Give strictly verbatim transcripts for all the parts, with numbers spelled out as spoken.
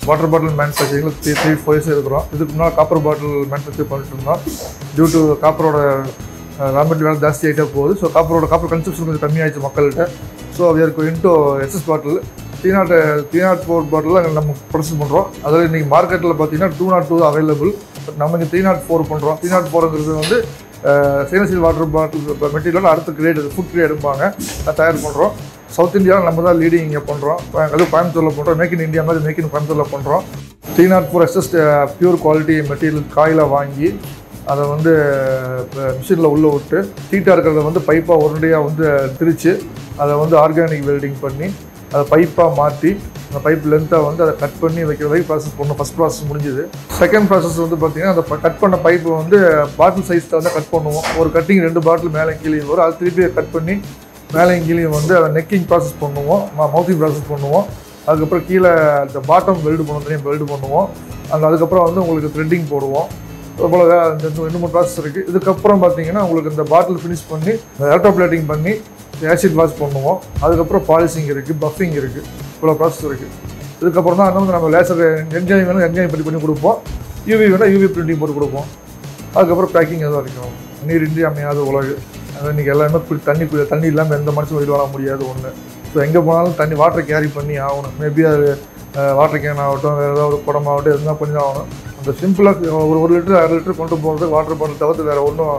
Water bottle மேனுஃபேக்சரிங்கில் three three four years இருக்கிறோம். இதுக்கு முன்னால் காப்பர் பாட்டில் மேனுஃபேக்சர் பண்ணிட்டு இருந்தோம். டியூ டு காப்பரோட ரா மெட்டீரியல் ஜாஸ்தி ஆகிட்டே போகுது. ஸோ காப்பரோட காப்பர் கன்சப்ஷன் கொஞ்சம் கம்மியாகிடுச்சு மக்கள்கிட்ட. ஸோ அது இருக்கும் இன்டோ SS bottle three nought three nought four bottle நம்ம ப்ரொடியூஸ் பண்ணுறோம். அதாவது இன்றைக்கி மார்க்கெட்டில் பார்த்தீங்கன்னா two nought two available. But நம்ம இங்கே த்ரீ நாட் ஃபோர் பண்ணுறோம். த்ரீ நாட் ஃபோருங்கிறது வந்து stainless steel water bottle material அடுத்த கிரேட் ஃபுட் கிரேட் எடுப்பாங்க. அதை தயார் பண்ணுறோம். சவுத் இந்தியாவில் நம்ம தான் லீடிங் இங்கே பண்ணுறோம். அதுவும் கோயம்புத்தூரில் பண்ணுறோம். மேக் இன் இந்தியா மாதிரி மேக் இன் கோயம்புத்தூரில் பண்ணுறோம். Three nought four SS pure quality material coil வாங்கி அதை வந்து மிஷினில் உள்ளே விட்டு ஹீட்டாக இருக்கிறத வந்து பைப்பாக உருண்டையாக வந்து திரித்து அதை வந்து ஆர்கானிக் வெல்டிங் பண்ணி அதை பைப்பாக மாற்றி அந்த பைப் லென்த்தை வந்து அதை கட் பண்ணி வைக்கிற வரைக்கும் ப்ராசஸ் பண்ணணும். ஃபஸ்ட் ப்ராசஸ் முடிஞ்சுது. செகண்ட் ப்ராசஸ் வந்து பார்த்திங்கன்னா அந்த கட் பண்ண பைப்பு வந்து பாட்டில் சைஸில் வந்து கட் பண்ணுவோம். ஒரு கட்டிங் ரெண்டு பாட்டில் மேலே கீழே வரும். அது திருப்பி கட் பண்ணி மேலே கீழே வந்து அதை நெக்கிங் ப்ராசஸ் பண்ணுவோம், மவுத்திங் ப்ராசஸ் பண்ணுவோம். அதுக்கப்புறம் கீழே அந்த பாட்டம் வெல்டு பண்ணுவோம், தனியாக வெல்டு பண்ணுவோம். அந்த அதுக்கப்புறம் வந்து உங்களுக்கு த்ரெட்டிங் போடுவோம். போல ரெண்டு மூணு ப்ராசஸ் இருக்குது. இதுக்கப்புறம் பார்த்தீங்கன்னா உங்களுக்கு இந்த பாட்டில் ஃபினிஷ் பண்ணி எலக்ட்ரோ பிளேட்டிங் பண்ணி ஆசிட் வாஷ் பண்ணுவோம். அதுக்கப்புறம் பாலிசிங் இருக்குது, பஃபிங் இருக்குது, இவ்வளோ ப்ராசஸ் இருக்குது. இதுக்கப்புறம் தான் வந்து நம்ம லேசர் என்ஜாய் வேணும் என்ஜாய் பண்ணி பண்ணி கொடுப்போம். யூவி வேணால் யூவி பிரிண்டிங் போட்டு கொடுப்போம். அதுக்கப்புறம் பேக்கிங் எதுவும் வரைக்கும் நீர் இன்றி அமையாத உலகு. அது இன்றைக்கி எல்லாமே தண்ணி தண்ணி இல்லாமல் எந்த மனுஷனும் வெளியே வர முடியாது ஒன்று. ஸோ எங்கே போனாலும் தண்ணி வாட்டர் கேரி பண்ணி ஆகணும். மேபி அது வாட்டர் கேன் ஆகட்டும், வேறு ஏதாவது ஒரு குடமாகட்டும் எதுனா கொஞ்சம் ஆகணும். அந்த சிம்பிளாக ஒரு ஒரு லிட்டர் அரை லிட்டர் கொண்டு போகிறது வாட்டர் பாட்டில் தவிர்த்து வேறு ஒன்றும்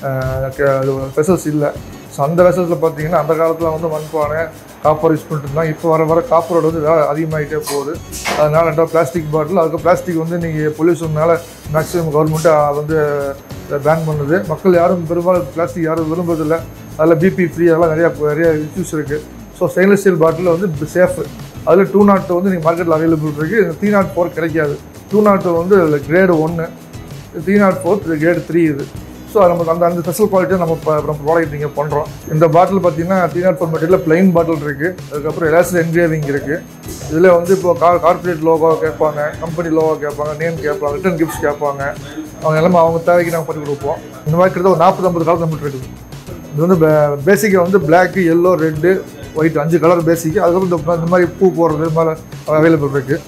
வெசல்ஸ் இல்லை. ஸோ அந்த வெசல்ஸில் பார்த்தீங்கன்னா அந்த காலத்தில் வந்து மண்பானை காப்பர் யூஸ் பண்ணிட்டு இருந்தாங்க. இப்போ வர வர காப்பரோட வந்து வேலை அதிகமாகிட்டே போகுது. அதனால் ரெண்டாவது பிளாஸ்டிக் பாட்டில். அதுக்கு பிளாஸ்டிக் வந்து நீங்கள் பொல்யூஷன்னால மேக்ஸிமம் கவர்மெண்ட்டு வந்து பேன் பண்ணுது. மக்கள் யாரும் பெரும்பாலும் பிளாஸ்டிக் யாரும் விரும்புறதில்லை. அதில் பிபி ஃப்ரீ அதெல்லாம் நிறையா நிறைய இஷ்யூஸ் இருக்குது. ஸோ ஸ்டெயின்லெஸ் ஸ்டீல் பாட்டில் வந்து சேஃபு. அதில் டூ நாட் டூ வந்து நீங்கள் மார்க்கெட்டில் அவைலபிள் இருக்குது. த்ரீ நாட் ஃபோர் கிடைக்காது. டூ நாட் டூ வந்து கிரேடு ஒன்று, three nought four grade three இது. ஸோ நம்ம அந்த அந்த ஸ்பெஷல் குவாலிட்டியை நம்ம நம்ம ப்ராடக்ட் இங்கே பண்ணுறோம். இந்த பாட்டில் பார்த்தீங்கன்னா three nought four material plain bottle இருக்குது. அதுக்கப்புறம் எலாஸ்டிக் என்கிரேவிங் இருக்குது. இதில் வந்து இப்போ கார் கார்பரேட் லோகோ கேட்பாங்க, கம்பெனி லோகோ கேட்பாங்க, நேம் கேட்பாங்க, ரிட்டர்ன் கிஃப்ட்ஸ் கேட்பாங்க. அவங்க எல்லாமே அவங்க தேவைக்கு நாங்கள் பண்ணி கொடுப்போம். இந்த மாதிரி கிட்ட ஒரு நாற்பது ஐம்பது கலர் நம்மகிட்ட இருக்குது. இது வந்து பேசிக்காக வந்து பிளாக்கு, எல்லோ, ரெட்டு, ஒயிட் அஞ்சு கலர் பேசிக்கு. அதுக்கப்புறம் இந்த மாதிரி பூ போடுறது இது மாதிரி அவைலபிள் இருக்குது.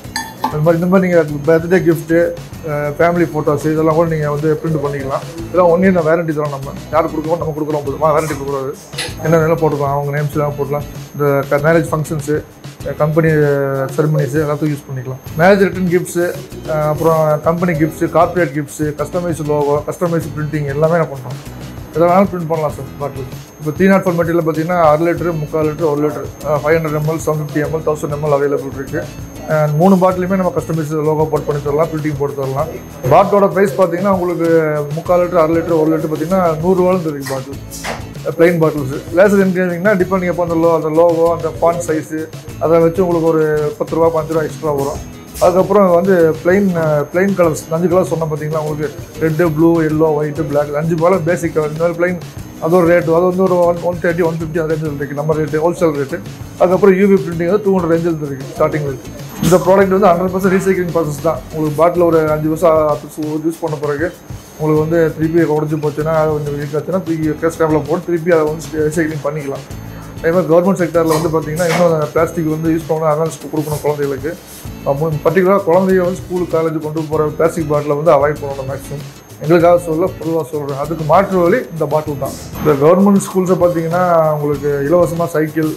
அது மாதிரி இந்த மாதிரி நீங்கள் பர்த்டே கிஃப்ட்டு, ஃபேமிலி ஃபோட்டோஸ் இதெல்லாம் கூட நீங்கள் வந்து பிரிண்ட் பண்ணிக்கலாம். இதெல்லாம் ஒன் இயர் வேரண்டி தரோம். நம்ம யார் கொடுக்குறோம் நம்ம கொடுக்குறோம் போதுமா வேரண்டி கொடுக்குறது. என்னென்ன போட்டுக்கலாம், அவங்க நேம்ஸ் எல்லாம் போடலாம். இந்த மேரேஜ் ஃபங்க்ஷன்ஸு, கம்பெனி செரமனிஸு எல்லாத்துக்கும் யூஸ் பண்ணிக்கலாம். மேரேஜ் ரிட்டன் கிஃப்ட்ஸு, அப்புறம் company gifts, corporate gifts, customise logo, customise printing எல்லாமே நான் பண்ணுறோம். இதெல்லாம் பிரிண்ட் பண்ணலாம் சார் பாட்டில். இப்போ த்ரீ நாட் ஃபோர் மெட்டீரியல் பார்த்தீங்கன்னா அரை லிட்டரு, முக்கால் லிட்டரு, ஒரு litre, five hundred ML, seven fifty ML, thousand ML available இருக்குது. அண்ட் மூணு பாட்டிலுமே நம்ம கஸ்டமைஸ் லோகோ போட் பண்ணி தரலாம், பிரிண்டிங் போட்டு தரலாம். பாட்டோட ப்ரைஸ் பார்த்தீங்கன்னா உங்களுக்கு முக்கால் லிட்டர், அரை லிட்டர், ஒரு லிட்டர் பார்த்தீங்கன்னா நூறுரூவாலும் இருக்குது பாட்டில். பிளைன் பாட்டில்ஸு லேசர் என்கிரேவிங்னா டிபெண்டிங் அப்போ அந்த லோ அந்த லோகோ அந்த ஃபாண்ட் சைஸு அதை வச்சு உங்களுக்கு ஒரு பத்து ரூபா பஞ்சு ரூபா எக்ஸ்ட்ரா வரும். அதுக்கப்புறம் வந்து பிளைன் பிளைன் கலர்ஸ் அஞ்சு கலர் சொன்னால் பார்த்தீங்கன்னா உங்களுக்கு red, blue, yellow, white, black அஞ்சு கலர் பேசிக். இந்த மாதிரி பிளைன் அது ஒரு ரேட்டு, அது வந்து ஒரு one one thirty one fifty அந்த ரேஞ்சில் இருக்குது நம்ம ரேட்டு, ஹோல்சேல் ரேட்டு. அதுக்கப்புறம் யூவி பிரிண்டிங் வந்து டூ ஹண்ட்ரட் ரேஞ்சில் இருக்குது ஸ்டார்டிங் இருக்குது. இந்த ப்ராடக்ட் வந்து ஹண்ட்ரட் பர்சன்ட் ரீசைக்ளிங் ப்ராசஸ் தான். உங்களுக்கு பாட்டில் ஒரு அஞ்சு வருஷம் யூஸ் பண்ண பிறகு உங்களுக்கு வந்து திருப்பி உடஞ்சி போச்சுன்னா அது கொஞ்சம் வீக் ஆச்சுன்னா திருப்பி கேஸ் டேபில் போட்டு திருப்பி அதை வந்து ரீசைக்ளிங் பண்ணிக்கலாம். அதே மாதிரி கவர்மெண்ட் செக்டரில் வந்து பார்த்திங்கன்னா இன்னும் பிளாஸ்டிக் வந்து யூஸ் பண்ணணும், அவேர்னஸ் கொடுக்கணும் குழந்தைகளுக்கு. பர்டிகுலராக குழந்தைய வந்து ஸ்கூல் காலேஜ் கொண்டு போகிற பிளாஸ்டிக் பாட்டிலை வந்து அவாய்ட் பண்ணணும் மேக்ஸிமம். எங்களுக்காக சொல்ல பொதுவாக சொல்கிறேன். அதுக்கு மாற்று வழி இந்த பாட்டில் தான். இந்த கவர்மெண்ட் ஸ்கூல்ஸை பார்த்திங்கன்னா உங்களுக்கு இலவசமாக சைக்கிள்,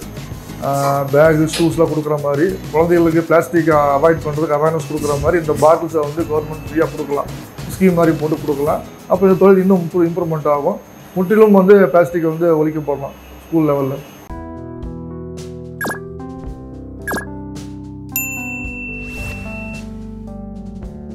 பேகு, ஷூஸ்லாம் கொடுக்குற மாதிரி குழந்தைகளுக்கு பிளாஸ்டிக்கை அவாய்ட் பண்ணுறதுக்கு அவேர்னஸ் கொடுக்குற மாதிரி இந்த பாட்டில்ஸை வந்து கவர்மெண்ட் ஃப்ரீயாக கொடுக்கலாம், ஸ்கீம் மாதிரி போட்டு கொடுக்கலாம். அப்போ இந்த தொழில் இன்னும் இம்ப்ரூவ்மெண்ட் ஆகும். முற்றிலும் வந்து பிளாஸ்டிக்கை வந்து ஒழிக்க போடலாம் ஸ்கூல் லெவலில்.